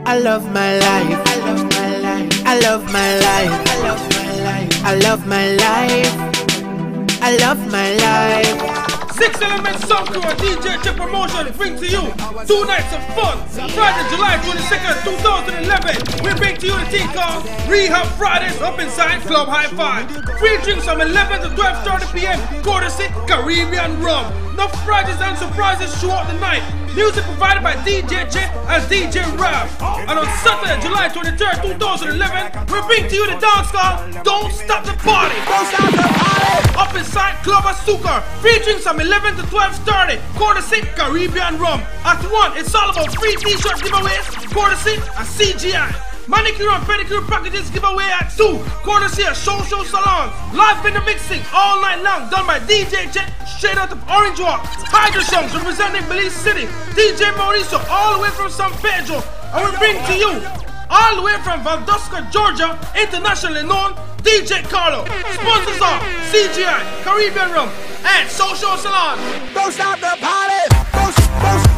I love my life. I love my life. I love my life. I love my life. I love my life. I love my life. 6 Element Sound Crew and DJ Chip Promotion bring to you 2 nights of fun. Friday, July 22nd, 2011. We bring to you the thing called Rehab Fridays up inside Club High Five. Free drinks from 11 to 12:30 p.m. courtesy Caribbean Rum. No prizes and surprises throughout the night. Music provided by DJ J and DJ Rab. And on Saturday, July 23rd, 2011, we bring to you the dance called Don't Stop the Party. Don't stop the party. Up inside Club Azucar. Free drinks from 11 to 12:30, courtesy Caribbean Rum. At 1, it's all about free t-shirt giveaways, courtesy a CGI. Manicure and pedicure packages giveaway at 2, courtesy of XOXO Salons. Live in the mixing all night long, done by DJ Jet, straight out of Orange Walk. Tiger Songs representing Belize City. DJ Mauricio all the way from San Pedro. And we bring to you, all the way from Valdosta Georgia, internationally known DJ Karlo. Sponsors are CGI, Caribbean Rum, and XOXO Salons. Don't stop the party. Don't